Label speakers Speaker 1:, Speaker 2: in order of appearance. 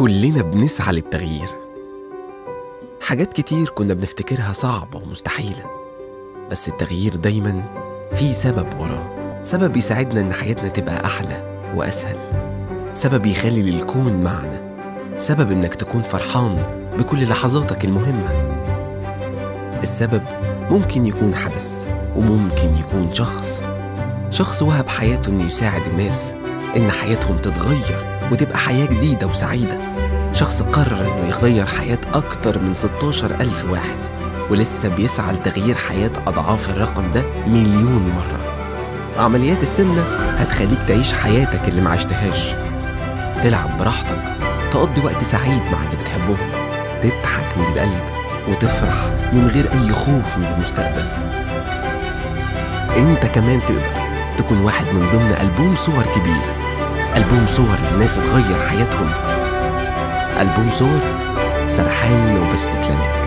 Speaker 1: كلنا بنسعى للتغيير. حاجات كتير كنا بنفتكرها صعبة ومستحيلة، بس التغيير دايماً فيه سبب وراه، سبب يساعدنا إن حياتنا تبقى أحلى وأسهل، سبب يخلي للكون معنى، سبب إنك تكون فرحان بكل لحظاتك المهمة. السبب ممكن يكون حدث، وممكن يكون شخص وهب حياته إنه يساعد الناس إن حياتهم تتغير وتبقى حياة جديدة وسعيدة. شخص قرر إنه يغير حياة أكتر من 16,000 واحد، ولسه بيسعى لتغيير حياة أضعاف الرقم ده مليون مرة. عمليات السمنة هتخليك تعيش حياتك اللي معشتهاش، تلعب براحتك، تقضي وقت سعيد مع اللي بتحبهم، تضحك من القلب وتفرح من غير أي خوف من المستقبل. انت كمان تقدر تكون واحد من ضمن ألبوم صور كبير، ألبوم صور لناس اتغير حياتهم، ألبوم صور سرحان وبستتلانات.